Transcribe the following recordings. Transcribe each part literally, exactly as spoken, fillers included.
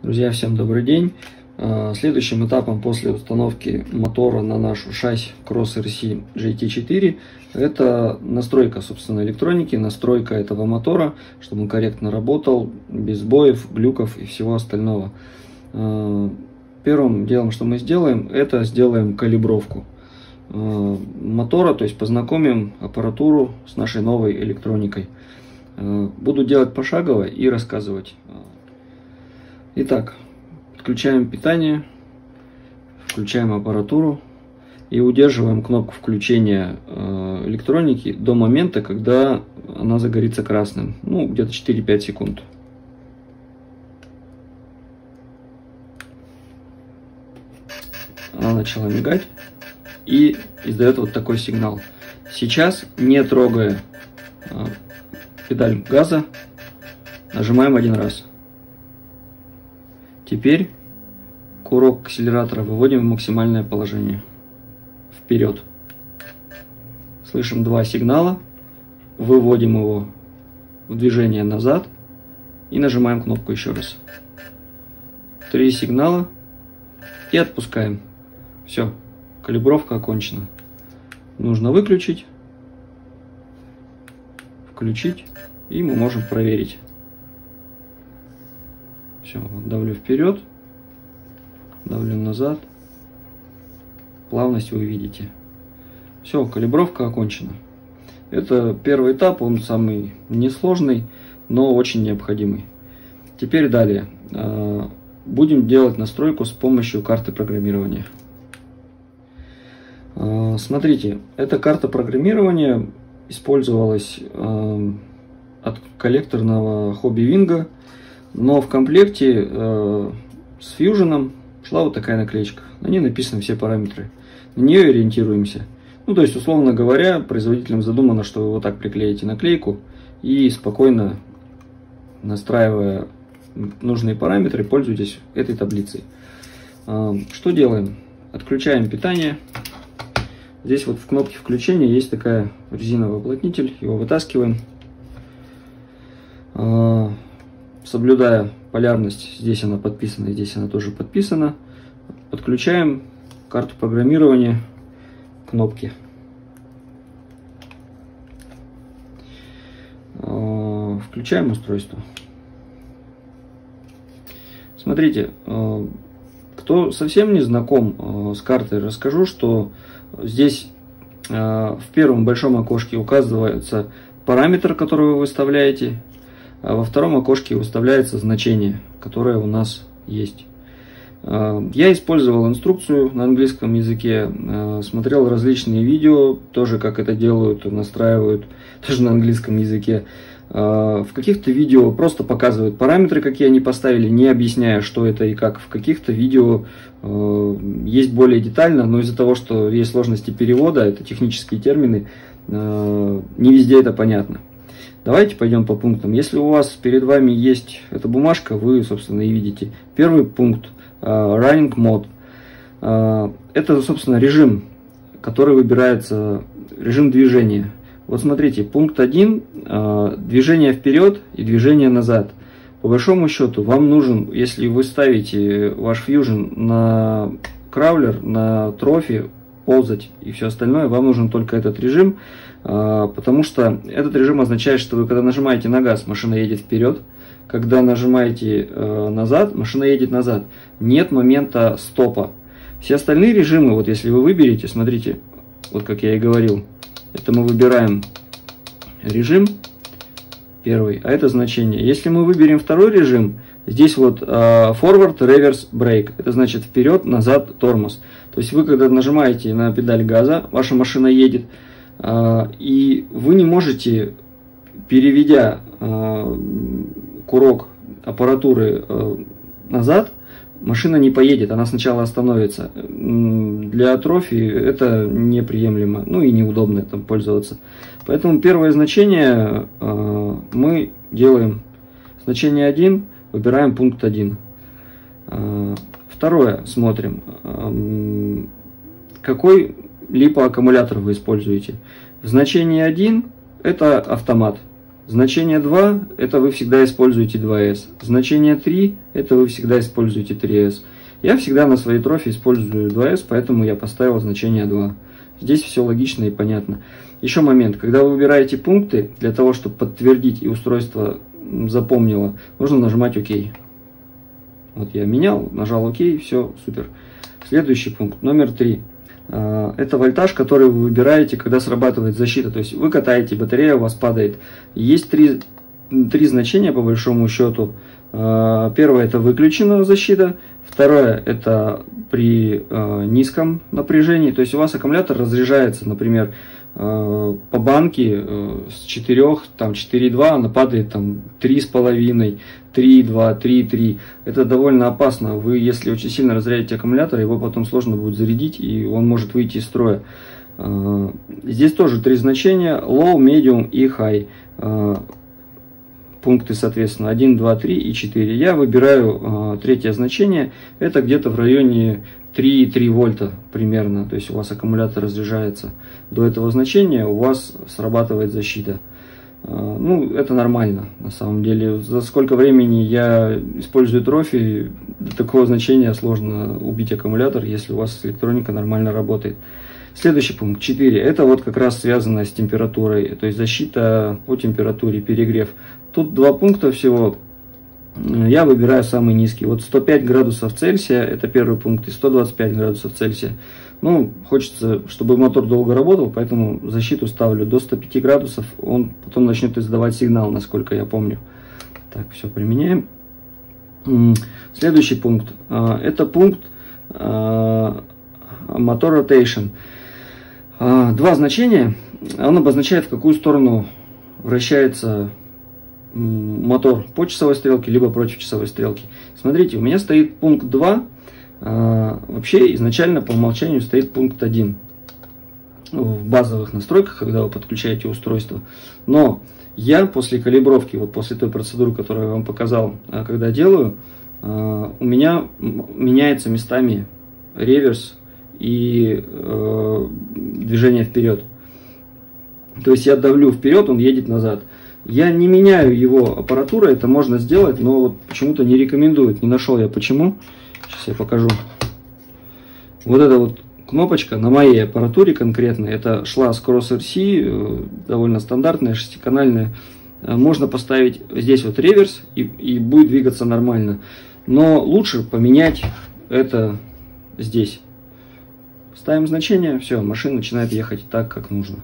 Друзья, всем добрый день. Следующим этапом после установки мотора на нашу шасси Cross эр си джей ти четыре это настройка, собственно, электроники, настройка этого мотора, чтобы он корректно работал, без сбоев, глюков и всего остального. Первым делом, что мы сделаем, это сделаем калибровку мотора, то есть познакомим аппаратуру с нашей новой электроникой. Буду делать пошагово и рассказывать. Итак, подключаем питание, включаем аппаратуру и удерживаем кнопку включения электроники до момента, когда она загорится красным. Ну, где-то четыре-пять секунд. Она начала мигать и издает вот такой сигнал. Сейчас, не трогая педаль газа, нажимаем один раз. Теперь курок акселератора выводим в максимальное положение. Вперед. Слышим два сигнала. Выводим его в движение назад. И нажимаем кнопку еще раз. Три сигнала. И отпускаем. Все. Калибровка окончена. Нужно выключить. Включить. И мы можем проверить. Все, вот давлю вперед, давлю назад, плавность вы видите. Все, калибровка окончена. Это первый этап, он самый несложный, но очень необходимый. Теперь далее. Будем делать настройку с помощью карты программирования. Смотрите, эта карта программирования использовалась от коллекторного хобби Винго. Но в комплекте э, с Fusion шла вот такая наклеечка. На ней написаны все параметры. На нее ориентируемся. Ну, то есть, условно говоря, производителям задумано, что вы вот так приклеите наклейку и спокойно, настраивая нужные параметры, пользуйтесь этой таблицей. Э, что делаем? Отключаем питание. Здесь вот в кнопке включения есть такая резиновый уплотнитель. Его вытаскиваем. Э, Соблюдая полярность, здесь она подписана, здесь она тоже подписана. Подключаем карту программирования, кнопки. Включаем устройство. Смотрите, кто совсем не знаком с картой, расскажу, что здесь в первом большом окошке указывается параметр, который вы выставляете. А во втором окошке выставляется значение, которое у нас есть. Я использовал инструкцию на английском языке, смотрел различные видео, тоже как это делают, настраивают, тоже на английском языке. В каких-то видео просто показывают параметры, какие они поставили, не объясняя, что это и как. В каких-то видео есть более детально, но из-за того, что есть сложности перевода, это технические термины, не везде это понятно. Давайте пойдем по пунктам. Если у вас перед вами есть эта бумажка, вы, собственно, и видите. Первый пункт uh, Running Mode. Uh, это, собственно, режим, который выбирается, режим движения. Вот смотрите, пункт один. Uh, движение вперед и движение назад. По большому счету, вам нужен, если вы ставите ваш Fusion на краулер, на трофи, ползать и все остальное, вам нужен только этот режим, потому что этот режим означает, что вы когда нажимаете на газ, машина едет вперед, когда нажимаете назад, машина едет назад. Нет момента стопа. Все остальные режимы, вот если вы выберете, смотрите, вот как я и говорил, это мы выбираем режим первый, а это значение. Если мы выберем второй режим, здесь вот forward, reverse, brake, это значит вперед, назад, тормоз. То есть вы, когда нажимаете на педаль газа, ваша машина едет, и вы не можете, переведя курок аппаратуры назад, машина не поедет, она сначала остановится. Для трофи это неприемлемо, ну и неудобно там пользоваться. Поэтому первое значение мы делаем значение один, выбираем пункт один. Второе, смотрим, какой липо-аккумулятор вы используете. В значении один это автомат. Значение два – это вы всегда используете два эс. Значение три – это вы всегда используете три эс. Я всегда на своей трофе использую два эс, поэтому я поставил значение два. Здесь все логично и понятно. Еще момент. Когда вы выбираете пункты, для того, чтобы подтвердить и устройство запомнило, нужно нажимать ОК. Вот я менял, нажал ОК, все, супер. Следующий пункт, номер три. Это вольтаж, который вы выбираете, когда срабатывает защита. То есть вы катаете, батарея у вас падает. Есть три, три значения по большому счету. Первое — это выключена защита. Второе — это при низком напряжении. То есть у вас аккумулятор разряжается, например, по банке с четырёх, там четыре и два, она падает там три с половиной, три и два, три и три. Это довольно опасно. Вы, если очень сильно разрядите аккумулятор, его потом сложно будет зарядить, и он может выйти из строя. Здесь тоже три значения: low, medium и high. Пункты, соответственно, один, два, три и четыре. Я выбираю третье значение. Это где-то в районе три и три вольта примерно. То есть у вас аккумулятор разряжается до этого значения, у вас срабатывает защита. Ну, это нормально, на самом деле. За сколько времени я использую трофи, до такого значения сложно убить аккумулятор, если у вас электроника нормально работает. Следующий пункт, четыре. Это вот как раз связано с температурой, то есть защита по температуре, перегрев. Тут два пункта всего. Я выбираю самый низкий. Вот сто пять градусов Цельсия, это первый пункт, и сто двадцать пять градусов Цельсия. Ну, хочется, чтобы мотор долго работал, поэтому защиту ставлю до ста пяти градусов. Он потом начнет издавать сигнал, насколько я помню. Так, все, применяем. Следующий пункт. Это пункт Motor Rotation. Два значения. Он обозначает, в какую сторону вращается мотор: по часовой стрелке, либо против часовой стрелки. Смотрите, у меня стоит пункт два. Вообще изначально по умолчанию стоит пункт один в базовых настройках, когда вы подключаете устройство. Но я после калибровки, вот после той процедуры, которую я вам показал, когда делаю, у меня меняется местами реверс и э, движение вперед. То есть я давлю вперед, он едет назад. Я не меняю его аппаратуру, это можно сделать, но вот почему-то не рекомендуют. Не нашел я почему. Сейчас я покажу. Вот эта вот кнопочка на моей аппаратуре конкретно, это шла с Cross эр си, довольно стандартная, шестиканальная. Можно поставить здесь вот реверс, и, и будет двигаться нормально. Но лучше поменять это здесь. Ставим значение, все, машина начинает ехать так, как нужно.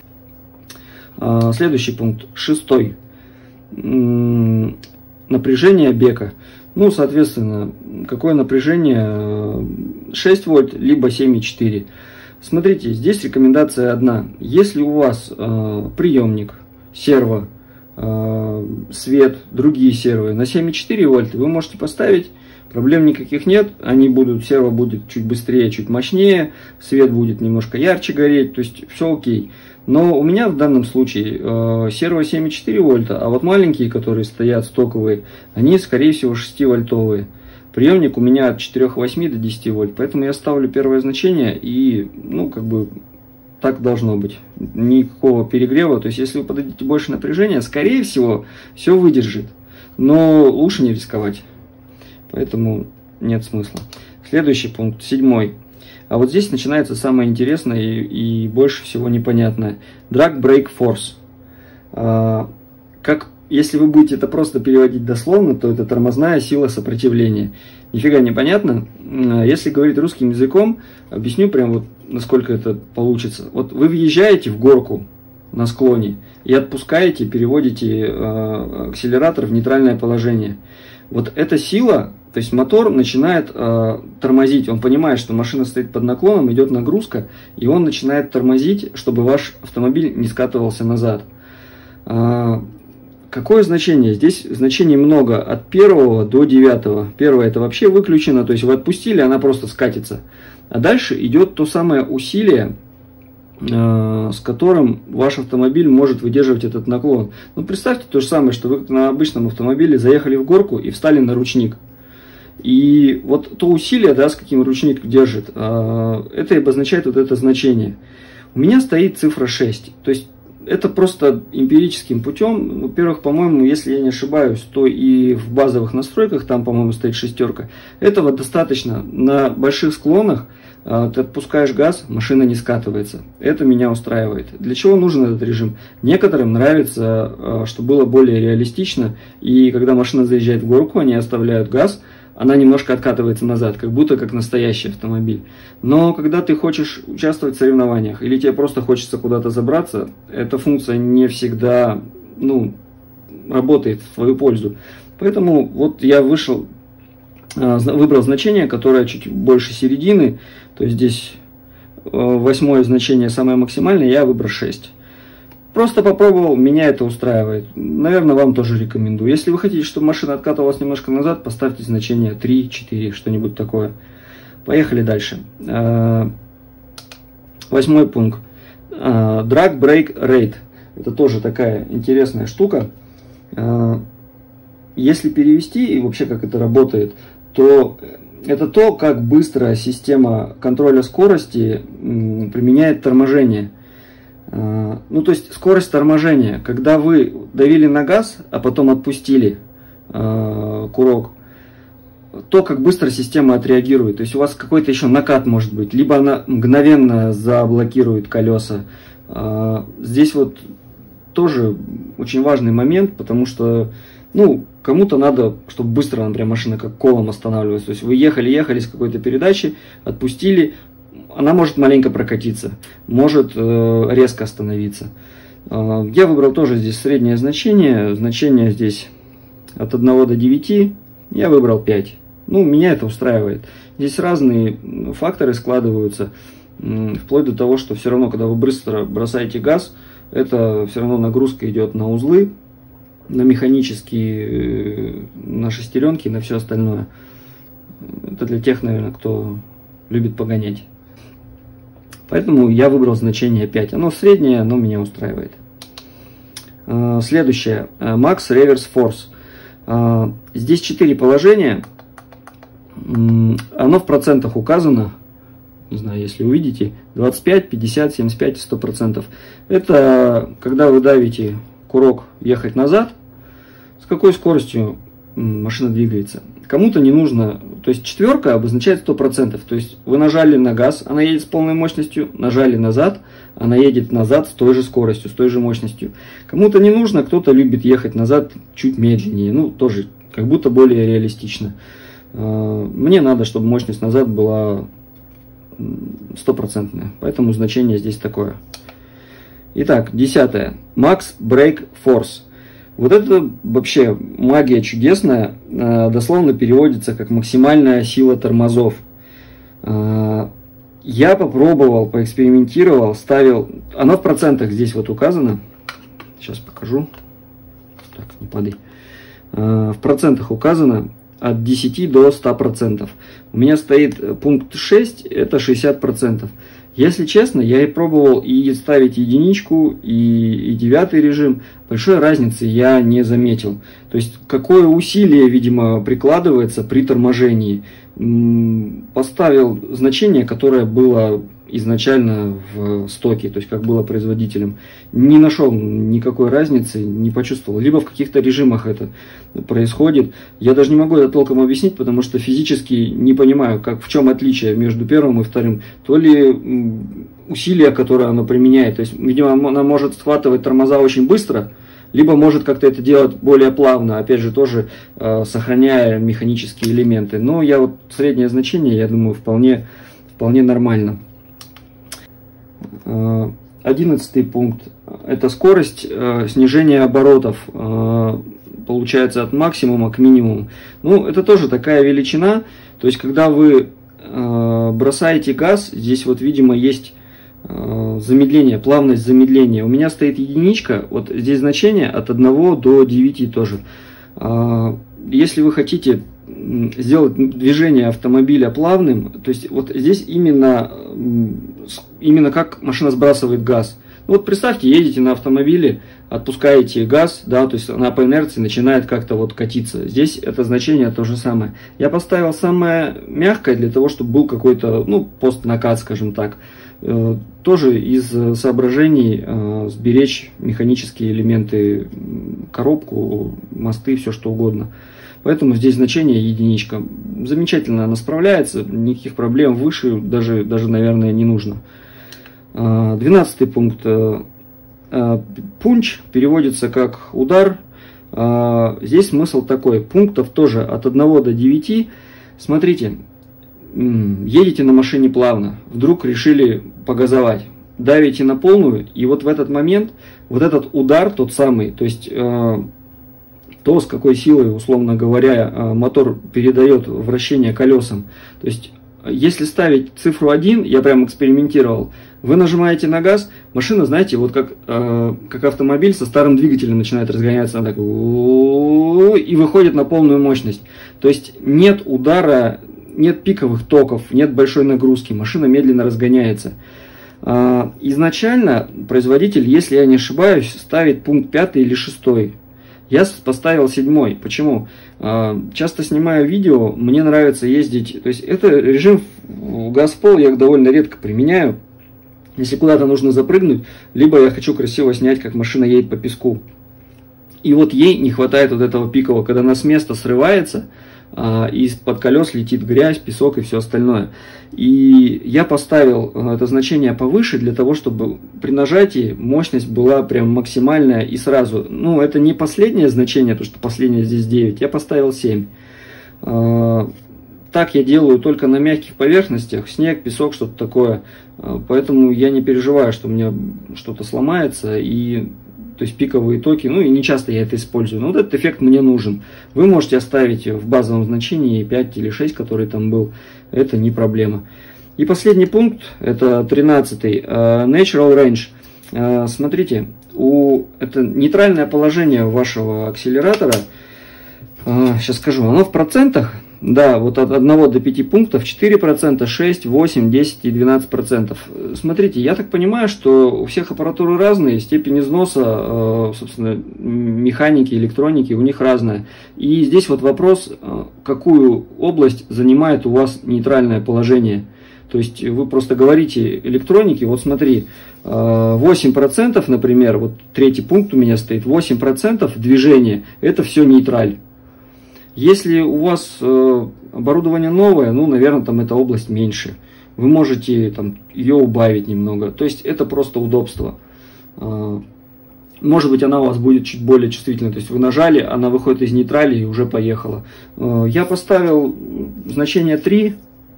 Следующий пункт, шестой. Напряжение бека. Ну, соответственно, какое напряжение? шесть вольт, либо семь и четыре. Смотрите, здесь рекомендация одна. Если у вас э, приемник, серво, э, свет, другие сервы на семь и четыре вольта, вы можете поставить. Проблем никаких нет, они будут, серво будет чуть быстрее, чуть мощнее, свет будет немножко ярче гореть, то есть все окей. Но у меня в данном случае э, серво семь и четыре вольта, а вот маленькие, которые стоят стоковые, они скорее всего шестивольтовые. Приемник у меня от четырёх и восьми до десяти вольт, поэтому я ставлю первое значение и, ну, как бы так должно быть. Никакого перегрева, то есть если вы подадите больше напряжения, скорее всего все выдержит, но лучше не рисковать. Поэтому нет смысла. Следующий пункт, седьмой. А вот здесь начинается самое интересное и, и больше всего непонятное. Drag Brake Force. А, как, если вы будете это просто переводить дословно, то это тормозная сила сопротивления. Нифига не понятно. Если говорить русским языком, объясню прям вот, насколько это получится. Вот вы въезжаете в горку на склоне и отпускаете, переводите э, акселератор в нейтральное положение. Вот эта сила, то есть мотор начинает э, тормозить, он понимает, что машина стоит под наклоном, идет нагрузка, и он начинает тормозить, чтобы ваш автомобиль не скатывался назад. Э, какое значение? Здесь значений много, от первого до девятого. Первое — это вообще выключено, то есть вы отпустили, она просто скатится. А дальше идет то самое усилие, э, с которым ваш автомобиль может выдерживать этот наклон. Ну, представьте то же самое, что вы на обычном автомобиле заехали в горку и встали на ручник. И вот то усилие, да, с каким ручник держит, э, это и обозначает вот это значение. У меня стоит цифра шесть. То есть это просто эмпирическим путем. Во-первых, по-моему, если я не ошибаюсь, то и в базовых настройках, там, по-моему, стоит шестерка, этого достаточно. На больших склонах э, ты отпускаешь газ, машина не скатывается. Это меня устраивает. Для чего нужен этот режим? Некоторым нравится, э, чтобы было более реалистично, и когда машина заезжает в горку, они оставляют газ, она немножко откатывается назад, как будто как настоящий автомобиль. Но когда ты хочешь участвовать в соревнованиях, или тебе просто хочется куда-то забраться, эта функция не всегда, ну, работает в твою пользу. Поэтому вот я вышел, выбрал значение, которое чуть больше середины, то есть здесь восьмое значение самое максимальное, я выбрал шесть. Просто попробовал, меня это устраивает. Наверное, вам тоже рекомендую. Если вы хотите, чтобы машина откатывалась немножко назад, поставьте значение три, четыре, что-нибудь такое. Поехали дальше. Восьмой пункт. Drag Brake Rate. Это тоже такая интересная штука. Если перевести и вообще как это работает, то это то, как быстро система контроля скорости применяет торможение. Ну, то есть скорость торможения, когда вы давили на газ, а потом отпустили э, курок, то, как быстро система отреагирует. То есть у вас какой-то еще накат может быть, либо она мгновенно заблокирует колеса. Э, здесь вот тоже очень важный момент, потому что, ну, кому-то надо, чтобы быстро, например, машина как колом останавливалась. То есть вы ехали-ехали с какой-то передачи, отпустили, она может маленько прокатиться, может э, резко остановиться. Э, я выбрал тоже здесь среднее значение. Значение здесь от одного до девяти. Я выбрал пять. Ну, меня это устраивает. Здесь разные факторы складываются. Э, вплоть до того, что все равно, когда вы быстро бросаете газ, это все равно нагрузка идет на узлы, на механические, на шестеренки, на все остальное. Это для тех, наверное, кто любит погонять. Поэтому я выбрал значение пять. Оно среднее, но меня устраивает. Следующее. Max Reverse Force. Здесь четыре положения. Оно в процентах указано. Не знаю, если увидите. двадцать пять, пятьдесят, семьдесят пять и сто процентов. Это когда вы давите курок ехать назад, с какой скоростью машина двигается. Кому-то не нужно, то есть четверка обозначает сто процентов, то есть вы нажали на газ, она едет с полной мощностью, нажали назад, она едет назад с той же скоростью, с той же мощностью. Кому-то не нужно, кто-то любит ехать назад чуть медленнее, ну тоже как будто более реалистично. Мне надо, чтобы мощность назад была стопроцентная, поэтому значение здесь такое. Итак, десятое. Max Brake Force. Вот это вообще магия чудесная, дословно переводится как максимальная сила тормозов. Я попробовал, поэкспериментировал, ставил, оно в процентах здесь вот указано, сейчас покажу, так, не падай, в процентах указано от десяти до ста процентов. У меня стоит пункт шесть, это шестьдесят процентов. Если честно, я и пробовал и ставить единичку, и, и девятый режим. Большой разницы я не заметил. То есть, какое усилие, видимо, прикладывается при торможении. Поставил значение, которое было изначально в стоке, то есть, как было производителем. Не нашел никакой разницы, не почувствовал. Либо в каких-то режимах это происходит. Я даже не могу это толком объяснить, потому что физически не понимаю, как, в чем отличие между первым и вторым. То ли усилия, которые оно применяет. То есть, видимо, она может схватывать тормоза очень быстро, либо может как-то это делать более плавно, опять же, тоже э, сохраняя механические элементы. Но я вот среднее значение, я думаю, вполне, вполне нормально. Одиннадцатый пункт. Это скорость э, снижения оборотов. Э, получается от максимума к минимуму. Ну, это тоже такая величина. То есть, когда вы э, бросаете газ, здесь вот, видимо, есть э, замедление, плавность замедления. У меня стоит единичка. Вот здесь значение от одного до девяти тоже. Э, если вы хотите сделать движение автомобиля плавным, то есть вот здесь именно, именно как машина сбрасывает газ. Вот представьте, едете на автомобиле, отпускаете газ, да, то есть она по инерции начинает как-то вот катиться. Здесь это значение то же самое. Я поставил самое мягкое для того, чтобы был какой-то, ну, постнакат, скажем так. Тоже из соображений сберечь механические элементы, коробку, мосты, все что угодно. Поэтому здесь значение единичка. Замечательно она справляется, никаких проблем выше даже, даже наверное, не нужно. Двенадцатый пункт. Пунч переводится как удар. Здесь смысл такой. Пунктов тоже от одного до девяти. Смотрите, едете на машине плавно, вдруг решили погазовать, давите на полную, и вот в этот момент, вот этот удар тот самый, то есть э, то, с какой силой, условно говоря, э, мотор передает вращение колесам, то есть если ставить цифру один, я прям экспериментировал, вы нажимаете на газ, машина, знаете, вот как, э, как автомобиль со старым двигателем начинает разгоняться, она так, и выходит на полную мощность. То есть нет удара, нет пиковых токов, нет большой нагрузки, машина медленно разгоняется. Э, изначально производитель, если я не ошибаюсь, ставит пункт пятый или шестой. Я поставил седьмой. Почему? Часто снимаю видео, мне нравится ездить. То есть это режим газ-пол я довольно редко применяю. Если куда-то нужно запрыгнуть, либо я хочу красиво снять, как машина едет по песку. И вот ей не хватает вот этого пикового, когда она с места срывается, и из-под колес летит грязь, песок и все остальное. И я поставил это значение повыше для того, чтобы при нажатии мощность была прям максимальная и сразу. Ну, это не последнее значение, потому что последнее здесь девять, я поставил семь. Так я делаю только на мягких поверхностях, снег, песок, что-то такое. Поэтому я не переживаю, что у меня что-то сломается и... То есть пиковые токи, ну и не часто я это использую. Но вот этот эффект мне нужен. Вы можете оставить в базовом значении пять или шесть, который там был. Это не проблема. И последний пункт, это тринадцатый. Natural Range. Смотрите, у, это нейтральное положение вашего акселератора. Сейчас скажу, оно в процентах. Да, вот от одного до пяти пунктов четыре процента, шесть, восемь, десять и двенадцать процентов. Смотрите, я так понимаю, что у всех аппаратуры разные, степень износа, собственно, механики, электроники у них разная. И здесь вот вопрос, какую область занимает у вас нейтральное положение. То есть вы просто говорите электроники, вот смотри, восемь процентов, например, вот третий пункт у меня стоит, восемь процентов движения, это все нейтраль. Если у вас э, оборудование новое, ну, наверное, там эта область меньше. Вы можете там ее убавить немного. То есть это просто удобство. Э, может быть, она у вас будет чуть более чувствительной. То есть вы нажали, она выходит из нейтрали и уже поехала. Э, я поставил значение три.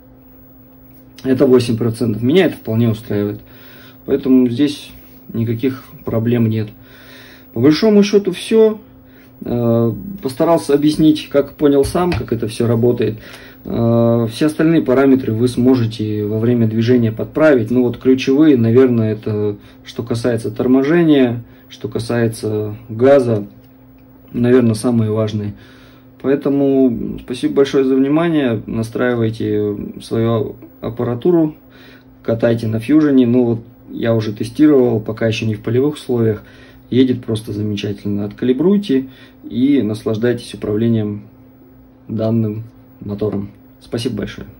Это восемь процентов. Меня это вполне устраивает. Поэтому здесь никаких проблем нет. По большому счету все. Постарался объяснить, как понял сам, как это все работает. Все остальные параметры вы сможете во время движения подправить. Ну вот ключевые, наверное, это что касается торможения, что касается газа, наверное, самые важные. Поэтому спасибо большое за внимание. Настраивайте свою аппаратуру, катайте на Fusion. Ну вот я уже тестировал, пока еще не в полевых условиях. Едет просто замечательно. Откалибруйте и наслаждайтесь управлением данным мотором. Спасибо большое.